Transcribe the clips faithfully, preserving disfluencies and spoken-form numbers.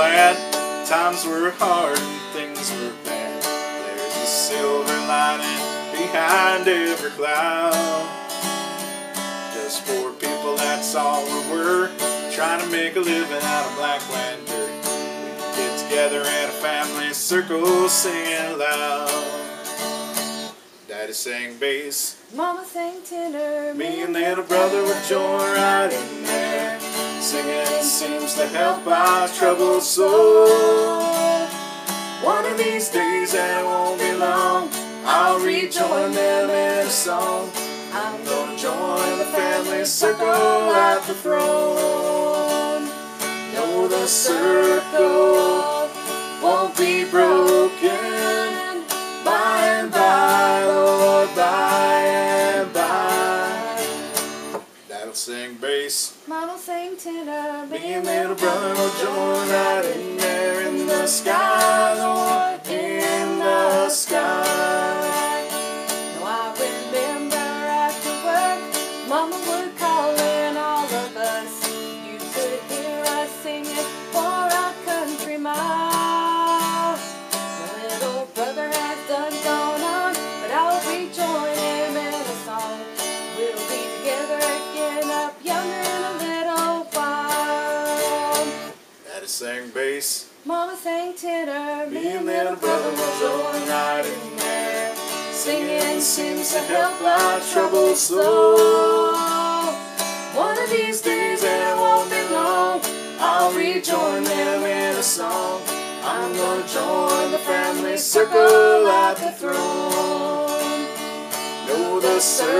glad times were hard and things were bad. There's a silver lining behind every cloud. Just poor people, that's all we were, trying to make a living out of black land dirt. We'd get together in a family circle singing loud. Daddy sang bass, Mama sang tenor, me and little brother would join right in there. Singing seems to help our troubled soul. One of these days, and it won't be long, I'll rejoin them in a song. I'm gonna join the family circle at the throne. No, the circle won't be broken by and by, Lord, by and by. That'll sing bass, Mama sang tenor, me and little brother will join right in there in the sky, Lord, in the sky. Now I remember after work, Mama would call in all of us. You could hear us singing for our country miles. My little brother has done gone on, but I'll rejoin him in a song. We'll be together again, up yonder in a little while. Daddy sang bass, Mama sang tenor, me and little brother will join right in there. Singing seems to help our troubled soul. One of these days, and it won't be long, I'll rejoin them in a song. I'm gonna join the family circle at the throne. No, the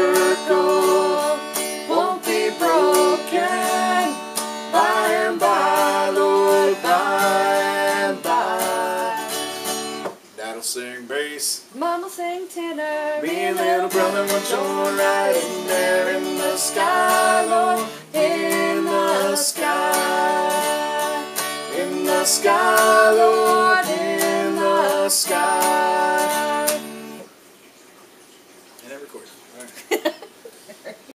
circle won't be broken by and by, Lord, by and by. That'll sing bass, Mama sang tenor, me and little brother will join right in there in the sky, Lord, in the sky. In the sky, Lord, in the sky. And it recorded. All right.